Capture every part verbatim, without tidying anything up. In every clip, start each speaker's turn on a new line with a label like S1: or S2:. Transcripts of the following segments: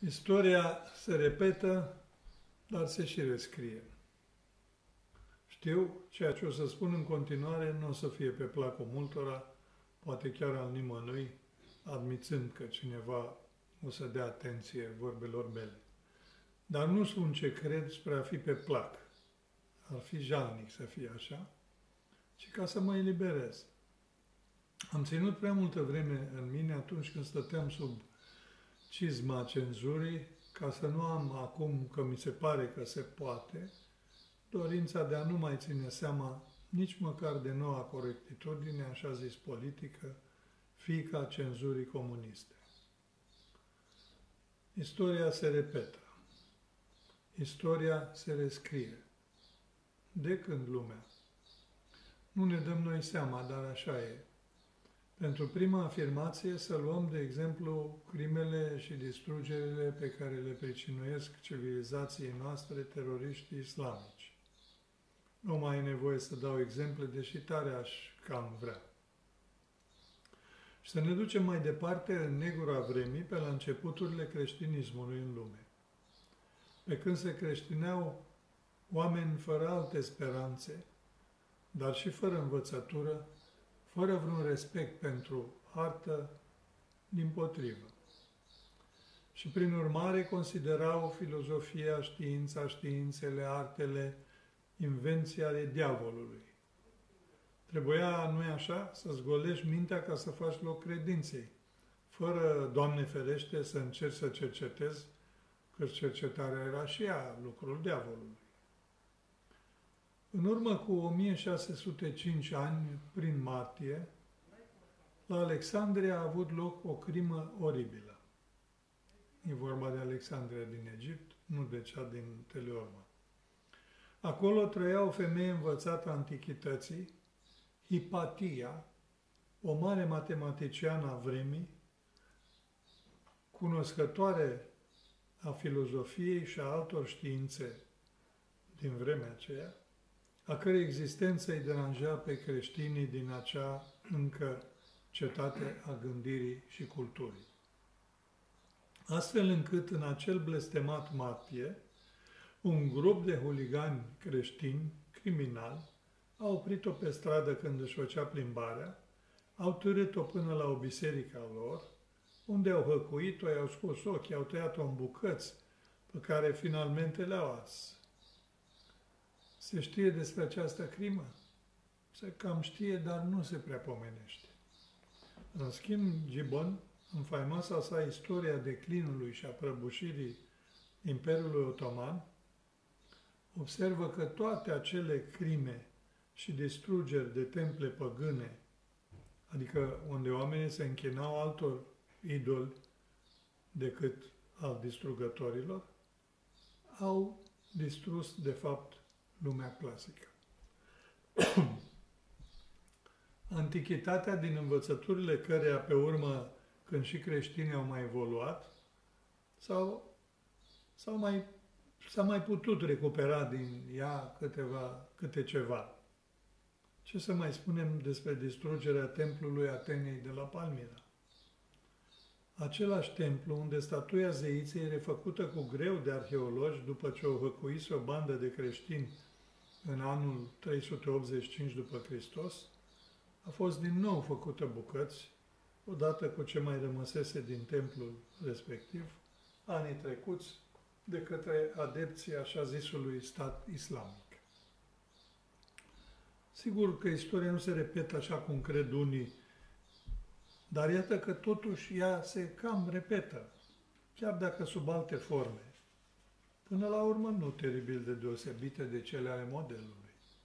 S1: Istoria se repetă, dar se și rescrie. Știu, ceea ce o să spun în continuare nu o să fie pe placul multora, poate chiar al nimănui, admițând că cineva o să dea atenție vorbelor mele. Dar nu spun ce cred spre a fi pe plac. Ar fi jalnic să fie așa, ci ca să mă eliberez. Am ținut prea multă vreme în mine atunci când stăteam sub cizma cenzurii, ca să nu am acum, că mi se pare că se poate, dorința de a nu mai ține seama nici măcar de noua corectitudine, așa zis politică, fiica cenzurii comuniste. Istoria se repetă. Istoria se rescrie. De când lumea? Nu ne dăm noi seama, dar așa e. Pentru prima afirmație să luăm, de exemplu, crimele și distrugerile pe care le pricinuiesc civilizației noastre teroriștii islamici. Nu mai e nevoie să dau exemple, deși tare aș cam vrea. Și să ne ducem mai departe în negura vremii, pe la începuturile creștinismului în lume. Pe când se creștineau oameni fără alte speranțe, dar și fără învățătură, fără vreun respect pentru artă, dimpotrivă. Și prin urmare considerau filozofia, știința, științele, artele, invenții ale diavolului. Trebuia, nu-i așa, să-ți golești mintea ca să faci loc credinței, fără, Doamne ferește, să încerci să cercetezi, că cercetarea era și ea lucrul diavolului. În urmă cu o mie șase sute cinci ani, prin martie, la Alexandria a avut loc o crimă oribilă. E vorba de Alexandria din Egipt, nu de cea din Teleorma. Acolo trăia o femeie învățată a antichității, Hipatia, o mare matematiciană a vremii, cunoscătoare a filozofiei și a altor științe din vremea aceea, a cărei existență îi deranja pe creștinii din acea încă cetate a gândirii și culturii. Astfel încât în acel blestemat martie, un grup de huligani creștini, criminali, au oprit-o pe stradă când își făcea plimbarea, au târât-o până la o biserică a lor, unde au hăcuit-o, i-au scos ochii, au tăiat-o în bucăți, pe care finalmente le-au ars. Se știe despre această crimă? Se cam știe, dar nu se prea pomenește. În schimb, Gibbon, în faimoasa sa istoria declinului și a prăbușirii Imperiului Otoman, observă că toate acele crime și distrugeri de temple păgâne, adică unde oamenii se închinau altor idoli decât al distrugătorilor, au distrus, de fapt, lumea clasică. Antichitatea, din învățăturile căreia pe urmă, când și creștinii au mai evoluat, sau, sau mai, s-a mai putut recupera din ea câteva, câte ceva. Ce să mai spunem despre distrugerea templului Atenei de la Palmira? Același templu unde statuia zeiței e refăcută cu greu de arheologi după ce o hăcuise o bandă de creștini în anul trei sute optzeci și cinci după Hristos, a fost din nou făcută bucăți, odată cu ce mai rămăsese din templul respectiv, anii trecuți, de către adepții așa zisului stat islamic. Sigur că istoria nu se repetă așa cum cred unii, dar iată că totuși ea se cam repetă, chiar dacă sub alte forme. Până la urmă nu teribil de deosebite de cele ale modelului.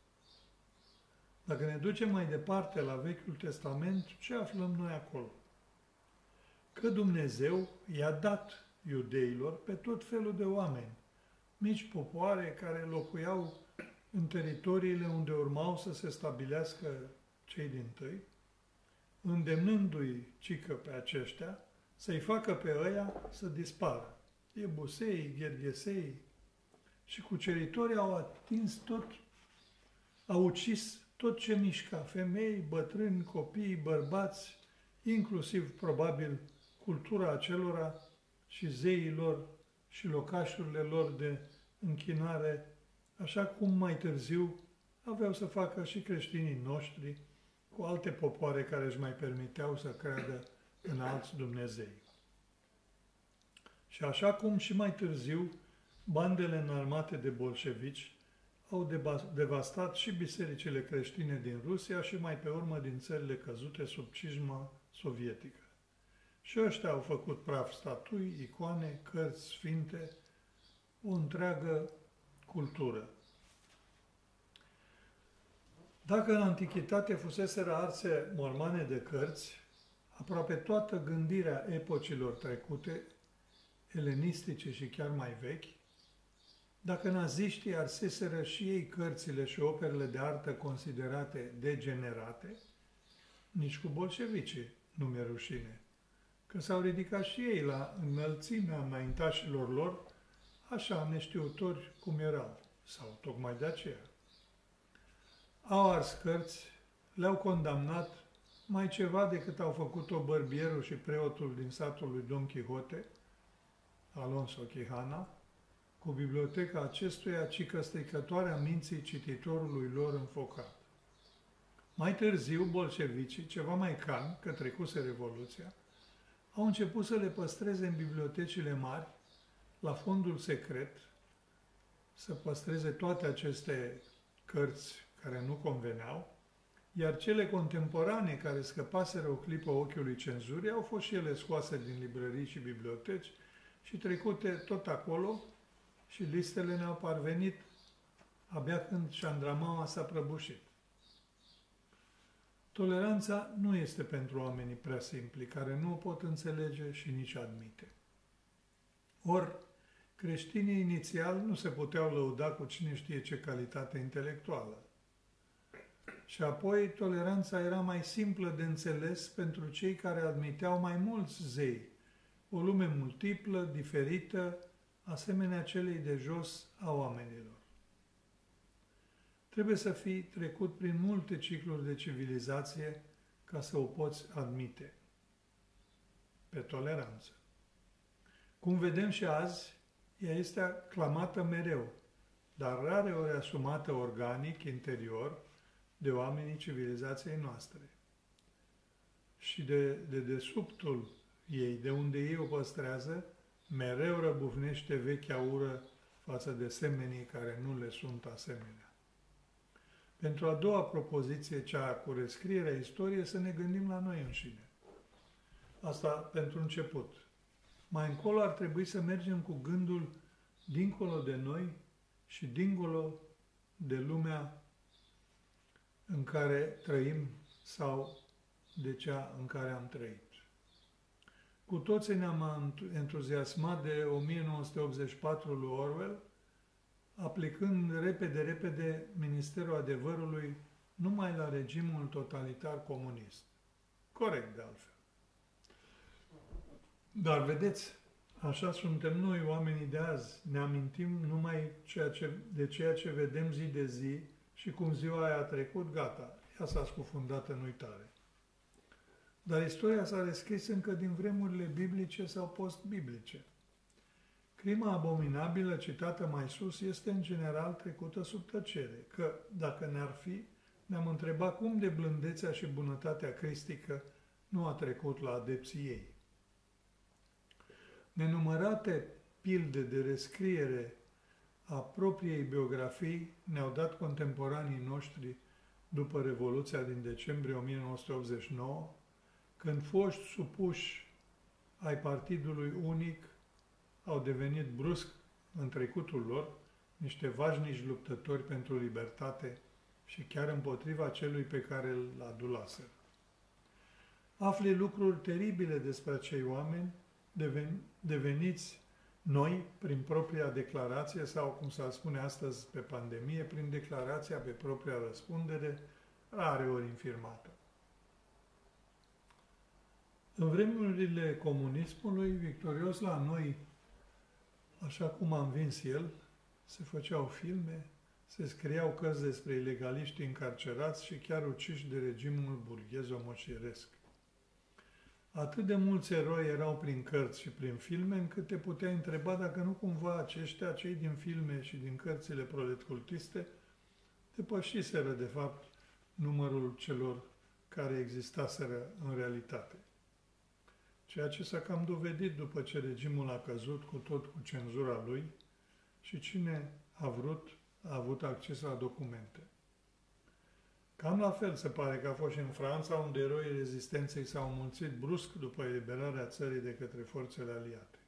S1: Dacă ne ducem mai departe la Vechiul Testament, ce aflăm noi acolo? Că Dumnezeu i-a dat iudeilor pe tot felul de oameni, mici popoare care locuiau în teritoriile unde urmau să se stabilească cei dintâi, îndemnându-i cică pe aceștia să-i facă pe ăia să dispară. Iebusei, Gherghesei și cuceritorii au atins tot, au ucis tot ce mișca, femei, bătrâni, copii, bărbați, inclusiv, probabil, cultura acelora și zeii lor și locașurile lor de închinare, așa cum mai târziu aveau să facă și creștinii noștri cu alte popoare care își mai permiteau să creadă în alți Dumnezei. Și așa cum și mai târziu bandele înarmate de bolșevici au devastat și bisericile creștine din Rusia și mai pe urmă din țările căzute sub cijma sovietică. Și ăștia au făcut praf statui, icoane, cărți sfinte, o întreagă cultură. Dacă în antichitate fuseseră arse mormane de cărți, aproape toată gândirea epocilor trecute, elenistice și chiar mai vechi, dacă naziștii arseseră și ei cărțile și operele de artă considerate degenerate, nici cu bolșevicii nu mi-e rușine, că s-au ridicat și ei la înălțimea înaintașilor lor, așa neștiutori cum erau, sau tocmai de aceea. Au ars cărți, le-au condamnat mai ceva decât au făcut-o bărbierul și preotul din satul lui Don Quixote, Alonso Quijana, cu biblioteca acestuia, ci că stricătoarea minții cititorului lor înfocat. Mai târziu, bolșevicii, ceva mai calmi, că trecuse Revoluția, au început să le păstreze în bibliotecile mari, la fondul secret, să păstreze toate aceste cărți care nu conveneau, iar cele contemporane care scăpaseră o clipă ochiului cenzurii au fost și ele scoase din librării și biblioteci și trecute tot acolo și listele ne-au parvenit abia când șandramaua s-a prăbușit. Toleranța nu este pentru oamenii prea simpli, care nu o pot înțelege și nici admite. Ori, creștinii inițial nu se puteau lăuda cu cine știe ce calitate intelectuală. Și apoi, toleranța era mai simplă de înțeles pentru cei care admiteau mai mulți zei, o lume multiplă, diferită, asemenea celei de jos a oamenilor. Trebuie să fii trecut prin multe cicluri de civilizație ca să o poți admite pe toleranță. Cum vedem și azi, ea este aclamată mereu, dar rare ori asumată organic, interior, de oamenii civilizației noastre. Și de, de desubtul ei, de unde ei o păstrează, mereu răbufnește vechea ură față de semenii care nu le sunt asemenea. Pentru a doua propoziție, cea cu rescrierea istoriei, să ne gândim la noi înșine. Asta pentru început. Mai încolo ar trebui să mergem cu gândul dincolo de noi și dincolo de lumea în care trăim sau de cea în care am trăit. Cu toții ne-am entuziasmat de o mie nouă sute optzeci și patru lui Orwell, aplicând repede, repede Ministerul Adevărului numai la regimul totalitar comunist. Corect, de altfel. Dar vedeți, așa suntem noi, oamenii de azi. Ne amintim numai ceea ce, de ceea ce vedem zi de zi și cum ziua aia a trecut, gata, ea s-a scufundat în uitare. Dar istoria s-a rescris încă din vremurile biblice sau post-biblice. Crima abominabilă citată mai sus este în general trecută sub tăcere, că, dacă ne-ar fi, ne-am întrebat cum de blândețea și bunătatea cristică nu a trecut la adepții ei. Nenumărate pilde de rescriere a propriei biografii ne-au dat contemporanii noștri după Revoluția din decembrie o mie nouă sute optzeci și nouă, când foști supuși ai Partidului Unic au devenit brusc în trecutul lor niște vașnici luptători pentru libertate și chiar împotriva celui pe care îl adulaseră. Afli lucruri teribile despre acei oameni, deven, deveniți noi prin propria declarație sau, cum s-ar spune astăzi pe pandemie, prin declarația pe propria răspundere, rare ori infirmată. În vremurile comunismului, victorios la noi, așa cum a învins el, se făceau filme, se scriau cărți despre ilegaliști încarcerați și chiar uciși de regimul burghez omoșieresc. Atât de mulți eroi erau prin cărți și prin filme, încât te puteai întreba dacă nu cumva aceștia, cei din filme și din cărțile proletcultiste, depășiseră, de fapt, numărul celor care existaseră în realitate. Ceea ce s-a cam dovedit după ce regimul a căzut cu tot cu cenzura lui și cine a vrut a avut acces la documente. Cam la fel se pare că a fost și în Franța, unde eroii rezistenței s-au înmulțit brusc după eliberarea țării de către forțele aliate.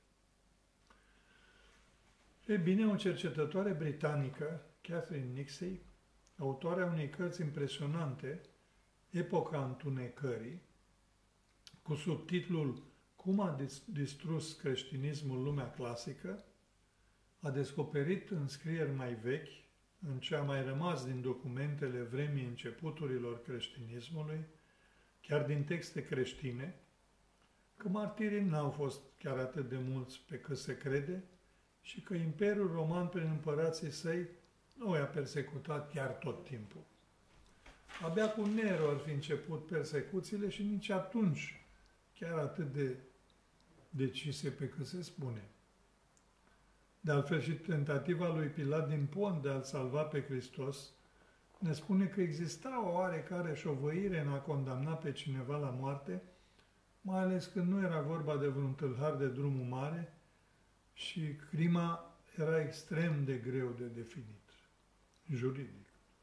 S1: Ei bine, o cercetătoare britanică, Catherine Nixey, autoarea unei cărți impresionante, Epoca întunecării, cu subtitlul Cum a distrus creștinismul lumea clasică, a descoperit în scrieri mai vechi, în ce a mai rămas din documentele vremii începuturilor creștinismului, chiar din texte creștine, că martirii n-au fost chiar atât de mulți pe cât se crede și că Imperiul Roman, prin împărații săi, nu i-a persecutat chiar tot timpul. Abia cu Nero ar fi început persecuțiile și nici atunci chiar atât de decise pe cât se spune. De altfel și tentativa lui Pilat din Pont de a-L salva pe Hristos ne spune că exista o oarecare șovăire în a condamna pe cineva la moarte, mai ales când nu era vorba de vreun tâlhar de drumul mare și crima era extrem de greu de definit, juridic.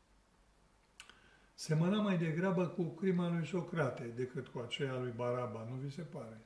S1: Semăna mai degrabă cu crima lui Socrate decât cu aceea lui Baraba, nu vi se pare?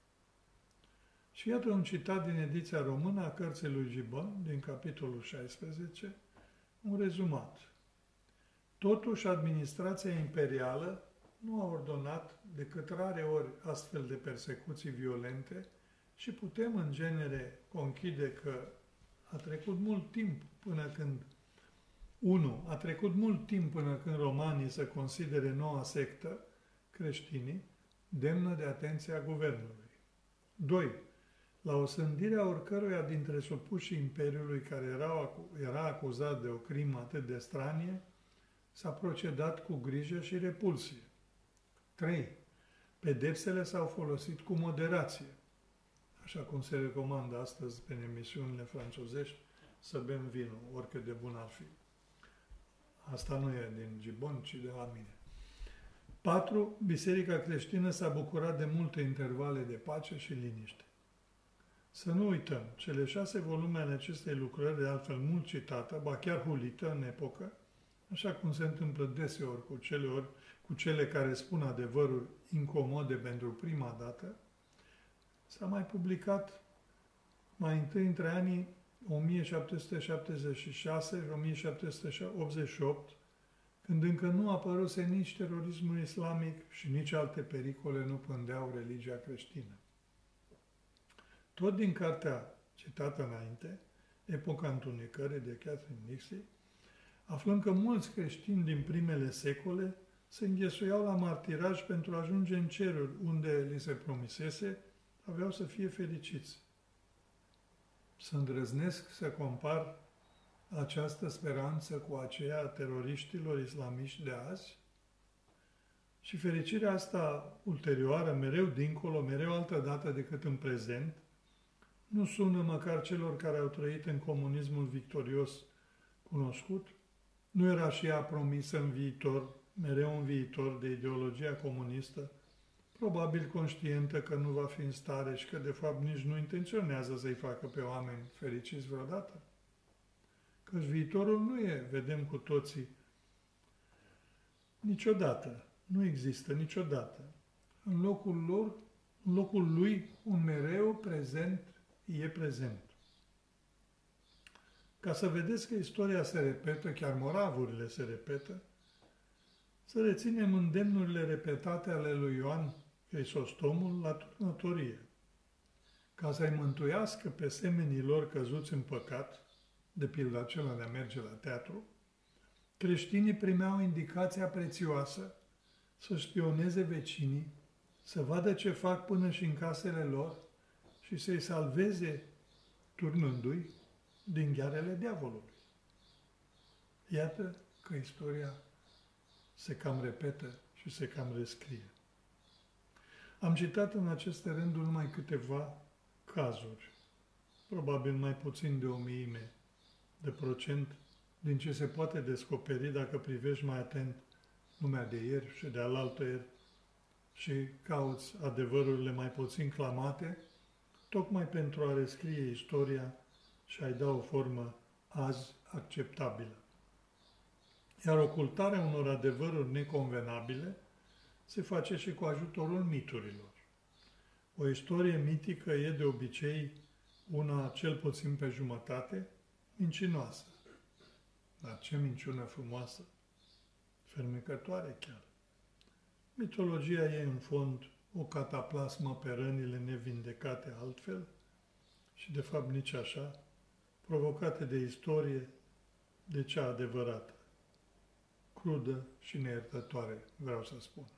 S1: Și iată un citat din ediția română a cărții lui Gibbon, din capitolul șaisprezece, un rezumat. Totuși, administrația imperială nu a ordonat decât rare ori astfel de persecuții violente și putem, în genere, conchide că a trecut mult timp până când unu. A trecut mult timp până când romanii să considere noua sectă, creștinii, demnă de atenția guvernului. doi. La osândirea oricăruia dintre supușii Imperiului care era, era acuzat de o crimă atât de stranie, s-a procedat cu grijă și repulsie. trei. Pedepsele s-au folosit cu moderație, așa cum se recomandă astăzi pe emisiunile franțuzești, să bem vinul, oricât de bun ar fi. Asta nu e din Gibbon, ci de la mine. patru. Biserica creștină s-a bucurat de multe intervale de pace și liniște. Să nu uităm, cele șase volume ale acestei lucrări, de altfel mult citată, ba chiar hulită în epocă, așa cum se întâmplă deseori cu cele, ori, cu cele care spun adevăruri incomode pentru prima dată, s-a mai publicat mai întâi între anii o mie șapte sute șaptezeci și șase și o mie șapte sute optzeci și opt, când încă nu apăruse nici terorismul islamic și nici alte pericole nu pândeau religia creștină. Tot din cartea citată înainte, Epoca întunecării de Catherine Nixey, aflăm că mulți creștini din primele secole se înghesuiau la martiraj pentru a ajunge în ceruri, unde li se promisese, aveau să fie fericiți. Să îndrăznesc să compar această speranță cu aceea a teroriștilor islamiști de azi? Și fericirea asta ulterioară, mereu dincolo, mereu altă dată decât în prezent, nu sună măcar celor care au trăit în comunismul victorios cunoscut? Nu era și ea promisă în viitor, mereu în viitor, de ideologia comunistă, probabil conștientă că nu va fi în stare și că de fapt nici nu intenționează să-i facă pe oameni fericiți vreodată? Căci viitorul nu e, vedem cu toții, niciodată, nu există niciodată. În locul lor, în locul lui, un mereu prezent e prezent. Ca să vedeți că istoria se repetă, chiar moravurile se repetă, să reținem îndemnurile repetate ale lui Ioan Crisostomul la turnătorie. Ca să-i mântuiască pe semenii lor căzuți în păcat, de pildă acela de a merge la teatru, creștinii primeau indicația prețioasă să șpioneze vecinii, să vadă ce fac până și în casele lor și să-i salveze turnându-i din ghearele diavolului. Iată că istoria se cam repetă și se cam rescrie. Am citat în aceste rânduri numai câteva cazuri, probabil mai puțin de o miime de procent din ce se poate descoperi dacă privești mai atent lumea de ieri și de alaltăieri și cauți adevărurile mai puțin clamate, tocmai pentru a rescrie istoria și a-i da o formă azi acceptabilă. Iar ocultarea unor adevăruri neconvenabile se face și cu ajutorul miturilor. O istorie mitică e de obicei una cel puțin pe jumătate mincinoasă. Dar ce minciună frumoasă! Fermecătoare chiar. Mitologia e în fond o cataplasmă pe rănile nevindecate altfel și de fapt nici așa, provocate de istorie, de cea adevărată, crudă și neiertătoare, vreau să spun.